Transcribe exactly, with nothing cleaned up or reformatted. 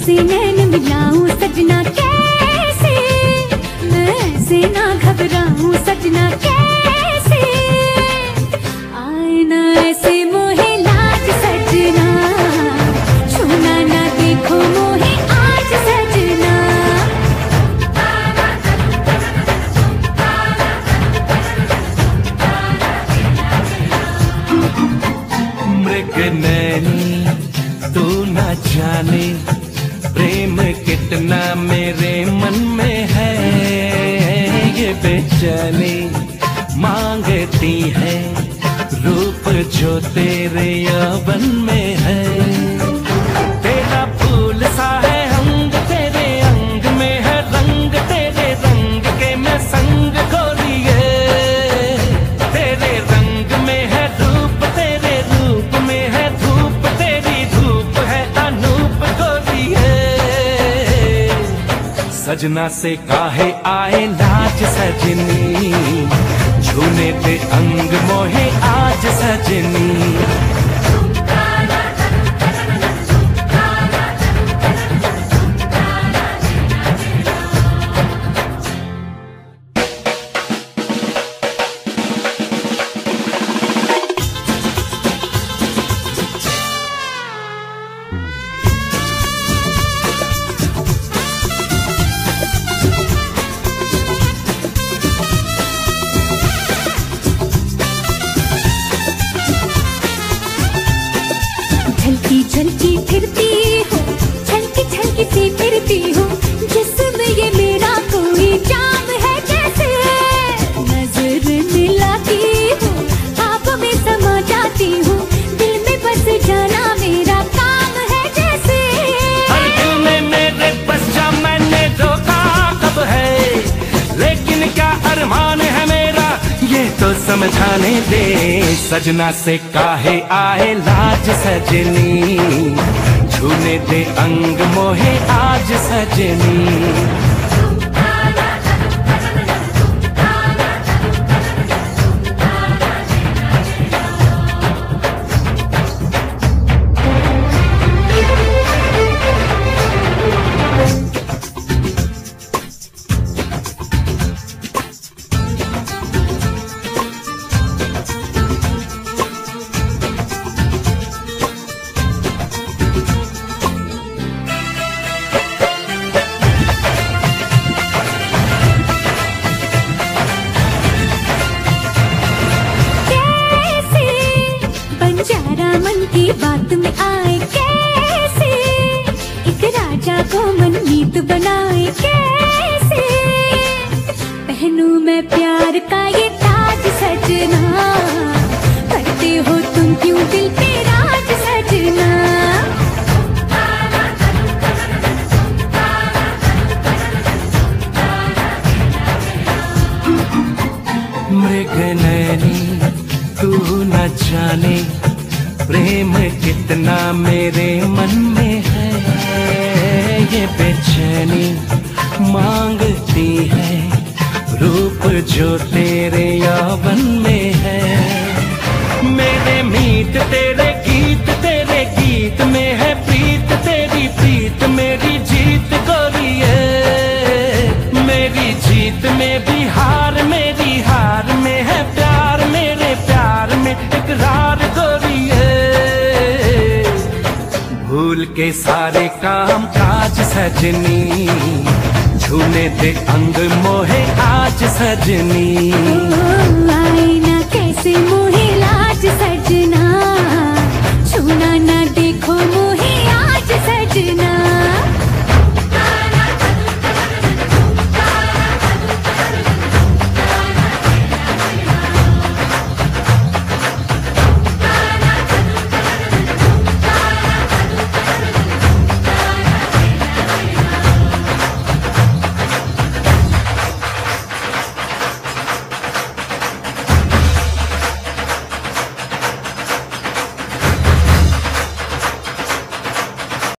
तुमसे नैन मिलाऊं सजना कैसे, मैं ऐसे ना घबराऊं सजना कैसे, आए ना ऐसे मोहे लाज सजना, छूना ना देखो मोहे आज सजना। मृग नैनी तू न जाने प्रेम कितना मेरे मन में है, ये बेचैनी मांगती है रूप जो तेरे यौवन में है। तेरा फूल सा है अंग तेरे अंग में है रंग, तेरे रंग के मैं संग गोरिए, तेरे रंग में है रूप तेरे रूप में है धूप, तेरी धूप है अनूप गोरिए। सजना से काहे आए लाज सजनी, छूने दे अंग मोहे आज सजनी। झलकी फिरती हो, छलकी छलकी सी फिरती हो, जिसमें ये मेरा कोई जाम है जैसे, नजर मिलाती हूँ आप में समा जाती हूँ, दिल में बस जाना मेरा काम है जैसे। हर दिल में मेरे बस जा मैंने रोका कब है, लेकिन क्या अरमान है मेरा ये तो समझाने दे। सजना से काहे आए लाज सजनी, छूने दे अंग मोहे आज सजनी। मन की बात में आए कैसे, एक राजा को मनमीत बनाए कैसे, पहनूं मैं प्यार का ये ताज सजना, करते हो तुम क्यों दिल पे राज सजना। मृग नैनी तू न जाने प्रेम कितना मेरे मन में है, ये बेचैनी मांगती है रूप जो तेरे यौवन में है। मेरे मीत तेरे गीत तेरे गीत में है प्रीत, तेरी प्रीत मेरी जीत गोरिए, मेरी जीत में भी हार मेरी हार में है प्यार, मेरे प्यार में इकरार गोरिए। भूल के सारे काम काज सजनी, छूने दे अंग मोहे आज सजनी। आईना कैसे